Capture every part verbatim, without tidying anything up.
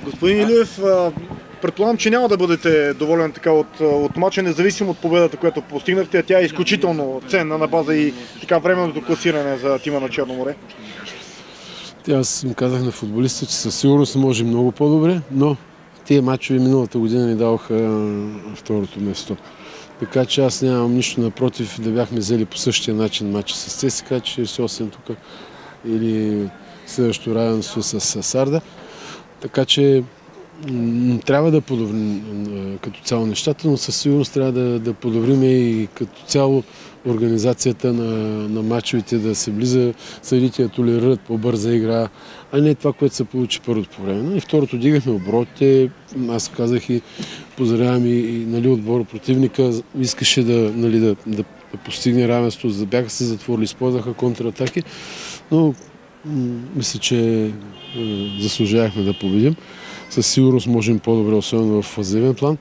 Господин Илиев, предполагам, че няма да бъдете доволен така от, от мача, независимо от победата, която постигнахте. Тя е изключително ценна на база и така временното класиране за тима на Черно море. Аз им казах на футболистите, че със сигурност може много по-добре, но тия мачове миналата година ни даваха второто место. Така че аз нямам нищо напротив да бяхме взели по същия начин мача с ЦСКА четиридесет и осем тук или следващото равенство с Сарда. Така че трябва да подобрим като цяло нещата, но със сигурност трябва да, да подобрим и като цяло организацията на, на мачовете, да се влиза, съдите да толерират по-бърза игра, а не това, което се получи първото по време. И второто, дигахме оборотите, аз казах и поздравявам и, и нали, отбора противника, искаше да, нали, да, да, да постигне равенство, да бяха се затворили, използваха контратаки, но мисля, че е, заслужавахме да победим. Със сигурност можем по-добре, особено в фазивен план,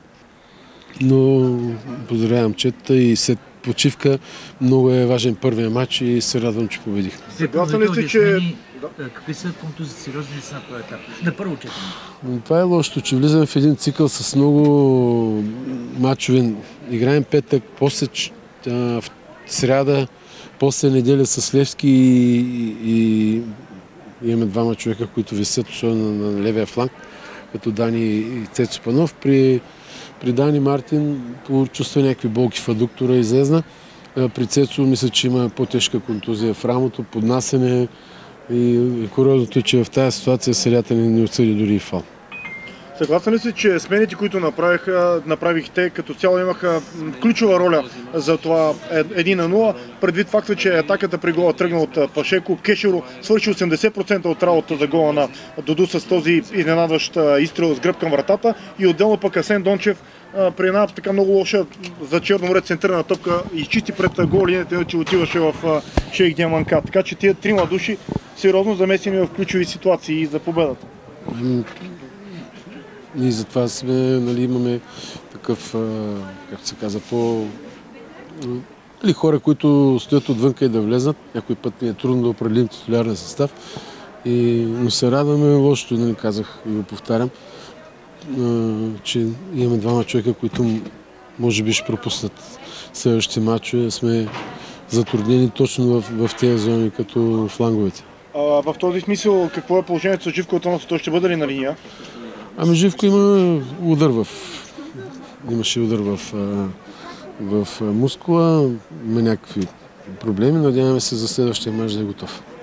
но поздравявам чета и след почивка много е важен първия матч и се радвам, че победих. Съгласен ли сте, че... Какви са контузии сериозни са на този етап? На първо четене. Това е лошото, че влизаме в един цикъл с много мачове. Играем петък, после в сряда, после неделя с Левски и, и имаме двама човека, които висят, особено на левия фланг, като Дани и Цецо Панов. При, при Дани Мартин почувства някакви болки в адуктора, излезна. При Цецо мисля, че има по-тежка контузия в рамото, поднасене и куриозното е, че в тази ситуация съдията не, не отсъди дори и фал. Съгласен ли си, че смените, които направиха, направихте, като цяло имаха ключова роля за това едно на нула, предвид факта, че атаката при гола тръгна от Пашеко, Кешеро свърши осемдесет процента от работа за гола на Доду с този изненадващ изстрел с гръб към вратата и отделно пък Асен Дончев при една така много лоша за Черно море центрирана топка изчисти пред гол линията, че отиваше в Шейх Диаманка. Така че тия трима души сериозно замесени в ключови ситуации за победата. И затова сме, нали, имаме такъв, както се каза, по... Нали, хора, които стоят отвънка и да влезнат. Някой път ми е трудно да определим титулярен състав. И, но се радваме, лошото, нали, казах и го повтарям, че имаме двама човека, които може би ще пропуснат следващите мачове. Сме затруднени точно в, в тези зони, като фланговете. А, в този смисъл, какво е положението с Живко Атанасов? Той ще бъде ли на линия? Ами Живко има удар в... Имаше удар в, в мускула, има някакви проблеми. Надяваме се за следващия мач да е готов.